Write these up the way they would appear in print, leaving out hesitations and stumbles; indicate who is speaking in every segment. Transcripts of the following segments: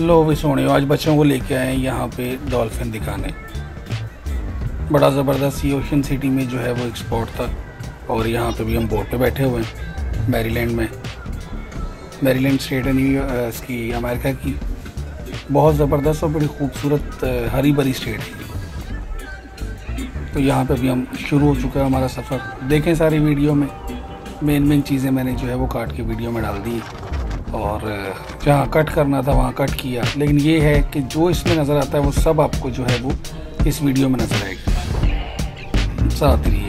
Speaker 1: लो भी सोने, आज बच्चों को लेके आए हैं यहाँ पे डॉल्फिन दिखाने। बड़ा ज़बरदस्त, ये ओशन सिटी में जो है वो एक स्पॉट था और यहाँ पे भी हम बोट पे बैठे हुए हैं मैरीलैंड में। मैरीलैंड स्टेट है इसकी अमेरिका की। बहुत ज़बरदस्त और बड़ी खूबसूरत हरी भरी स्टेट है। तो यहाँ पे भी हम शुरू हो चुका है हमारा सफ़र। देखें सारी वीडियो में, मेन चीज़ें मैंने जो है वो काट के वीडियो में डाल दी और जहाँ कट करना था वहाँ कट किया। लेकिन ये है कि जो इसमें नज़र आता है वो सब आपको जो है वो इस वीडियो में नज़र आएगा। साथ रहिए।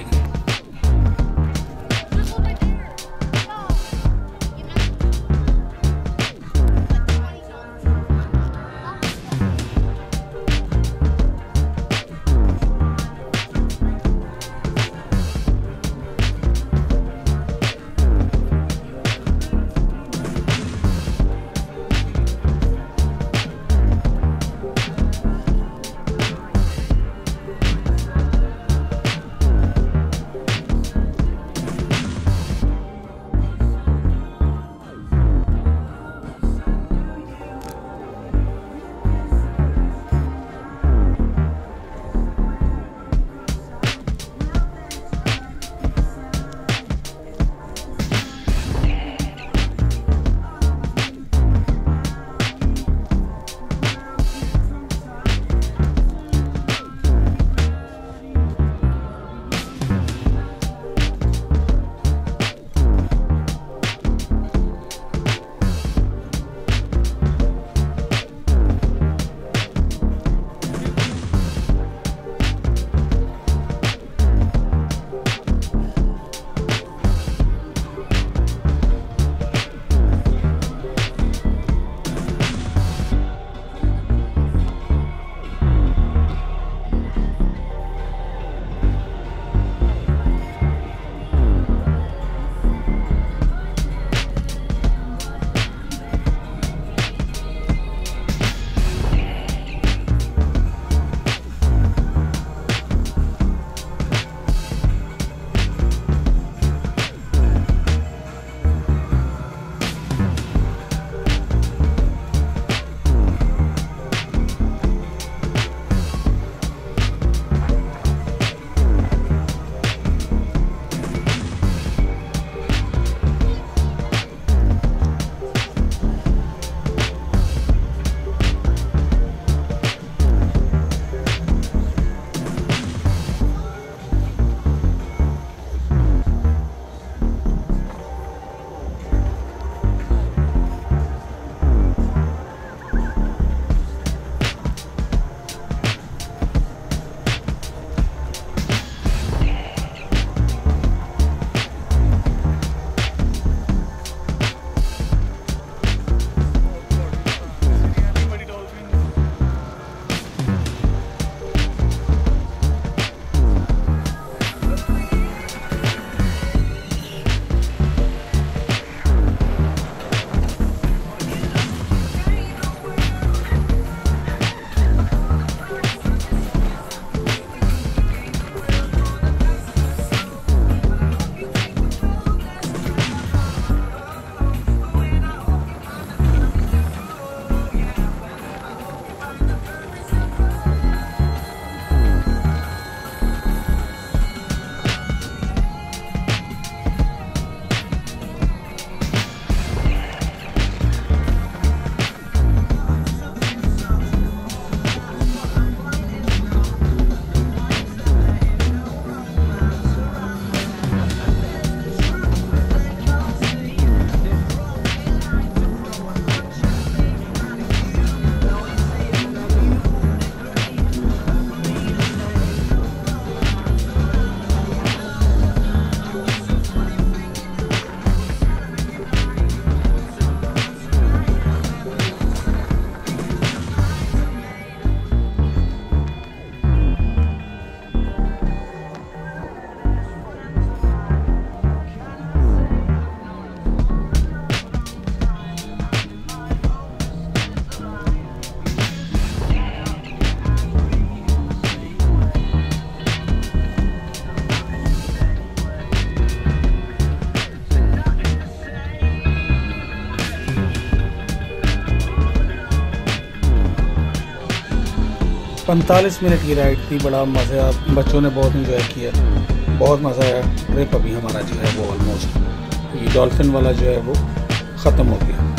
Speaker 1: 45 मिनट की राइड थी, बड़ा मज़ा, बच्चों ने बहुत इंजॉय किया, बहुत मज़ा आया। ट्रिप अभी हमारा जो है वो ऑलमोस्ट ये डॉल्फिन वाला जो है वो ख़त्म हो गया।